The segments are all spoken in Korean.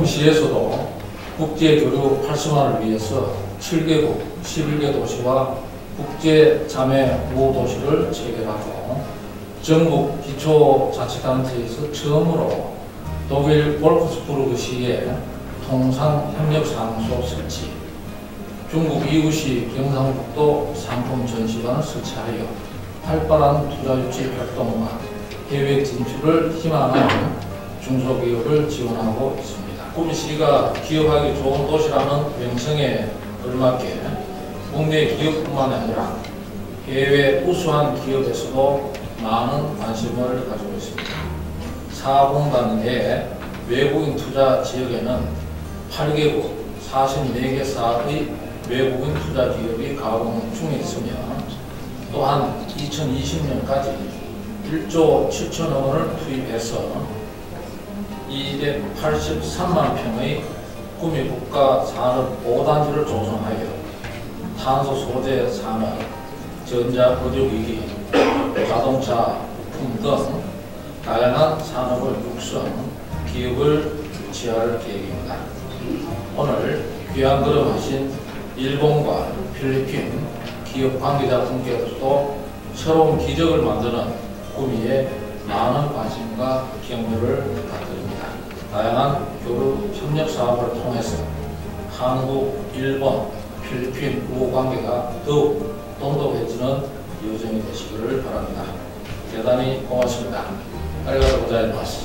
시에서도 국제교류 활성화를 위해서 7개국 11개 도시와 국제자매 구호도시를 체결하고 전국 기초자치단체에서 처음으로 독일 볼프스부르크시에 통상협력사무소 설치, 중국 이웃시 경상북도 상품 전시관을 설치하여 활발한 투자유치 활동과 해외 진출을 희망하는 중소기업을 지원하고 있습니다. 구미시가 기업하기 좋은 도시라는 명성에 걸맞게 국내 기업뿐만 아니라 해외 우수한 기업에서도 많은 관심을 가지고 있습니다. 사공단 내 외국인 투자 지역에는 8개국 44개 사업의 외국인 투자 기업이 가동 중에 있으며 또한 2020년까지 1조 7천억 원을 투입해서 283만 평의 구미 국가 산업 5단지를 조성하여 탄소 소재 산업, 전자 의료기기, 자동차 부품 등 다양한 산업을 육성, 기업을 유치할 계획입니다. 오늘 귀한 걸음하신 일본과 필리핀 기업 관계자분께서도 새로운 기적을 만드는 구미에 많은 관심과 격려를 부탁드립니다. 다양한 교류 협력 사업을 통해서 한국, 일본, 필리핀 우호 관계가 더욱 돈독해지는 여정이 되시기를 바랍니다. 대단히 고맙습니다. 아리가토 고자이마스.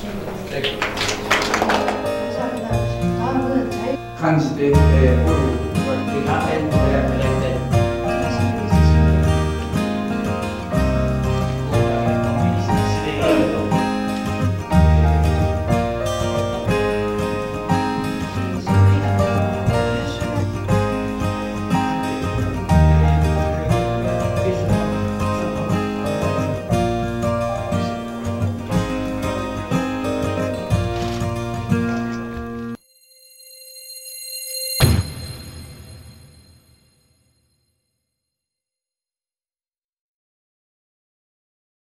감사합니다. 다음은 Candidate for